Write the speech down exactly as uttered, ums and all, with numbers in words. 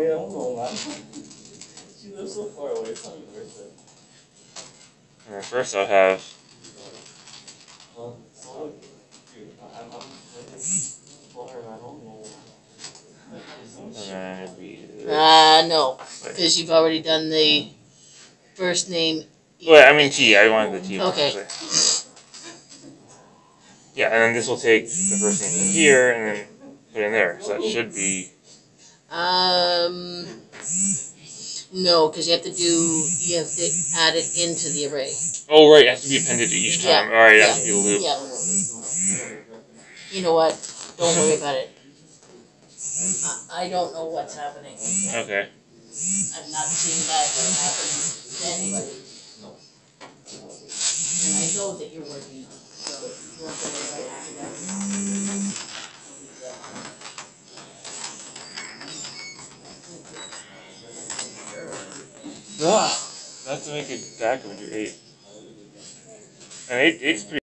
don't know, man. She lives so far away. It's not even worth it. And then first I'll have. Well, so, dude, I'm, I'm for her, I don't know. And then it'd be. Uh, no. Because you've already done the first name. Wait, I mean T. I wanted the T. Okay. Actually. Yeah, and then this will take the first name from here and then put it in there. So that should be. Um. No, because you have to do. You have to add it into the array. Oh right, it has to be appended to each time. Yeah. All right, it yeah. has to be a loop. Yeah. You know what? Don't worry about it. I, I don't know what's happening. Okay. I've not seen that happen to anybody. And I know that you're working, so you won't get it right after that. Ah, that's to make it back, we do eight. And eight, eight's pretty.